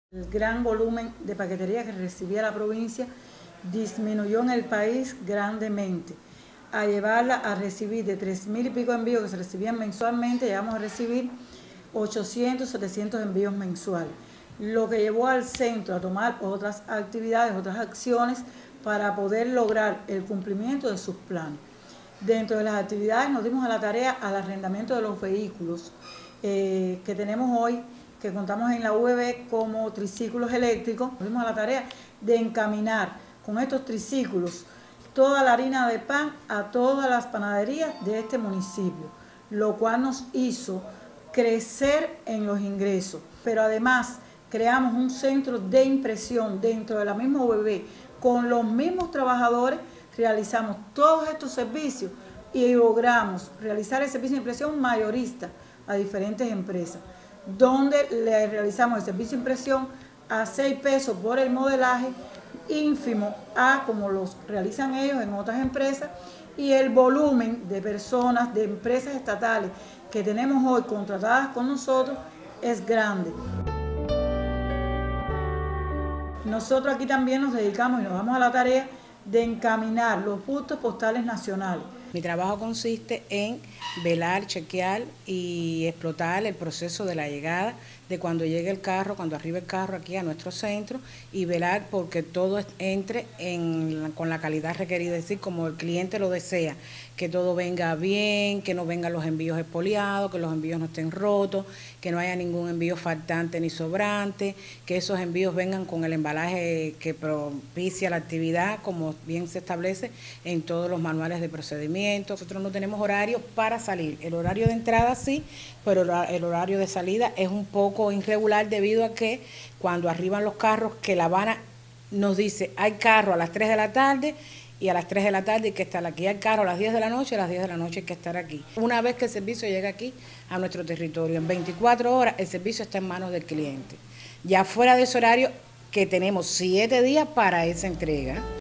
El gran volumen de paquetería que recibía la provincia disminuyó en el país grandemente. A llevarla a recibir de 3.000 y pico envíos que se recibían mensualmente, llegamos a recibir 800, 700 envíos mensuales, lo que llevó al centro a tomar otras actividades, otras acciones para poder lograr el cumplimiento de sus planes. Dentro de las actividades nos dimos a la tarea al arrendamiento de los vehículos que tenemos hoy, que contamos en la UVB como triciclos eléctricos. Nos dimos a la tarea de encaminar con estos triciclos toda la harina de pan a todas las panaderías de este municipio, lo cual nos hizo crecer en los ingresos. Pero además creamos un centro de impresión dentro de la misma UVB, con los mismos trabajadores realizamos todos estos servicios y logramos realizar el servicio de impresión mayorista a diferentes empresas, donde le realizamos el servicio de impresión a 6 pesos por el modelaje, ínfimo a como los realizan ellos en otras empresas, y el volumen de personas, de empresas estatales que tenemos hoy contratadas con nosotros es grande. Nosotros aquí también nos dedicamos y nos damos a la tarea de encaminar los bustos postales nacionales. Mi trabajo consiste en velar, chequear y explotar el proceso de la llegada, de cuando llegue el carro, cuando arribe el carro aquí a nuestro centro, y velar porque todo entre con la calidad requerida, es decir, como el cliente lo desea, que todo venga bien, que no vengan los envíos expoliados, que los envíos no estén rotos, que no haya ningún envío faltante ni sobrante, que esos envíos vengan con el embalaje que propicia la actividad, como bien se establece en todos los manuales de procedimiento. Nosotros no tenemos horario para salir. El horario de entrada sí, pero el horario de salida es un poco irregular debido a que cuando arriban los carros, que La Habana nos dice hay carro a las 3 de la tarde y a las 3 de la tarde hay que estar aquí, hay carro a las 10 de la noche, a las 10 de la noche hay que estar aquí. Una vez que el servicio llega aquí a nuestro territorio, en 24 horas el servicio está en manos del cliente. Ya fuera de ese horario, que tenemos 7 días para esa entrega.